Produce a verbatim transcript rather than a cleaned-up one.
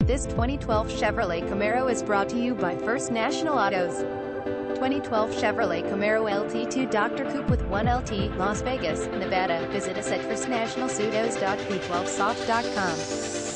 This twenty twelve Chevrolet Camaro is brought to you by First National Autos. twenty twelve Chevrolet Camaro L T two Doctor Coupe with one L T, Las Vegas, Nevada. Visit us at first national autos dot p twelve soft dot com.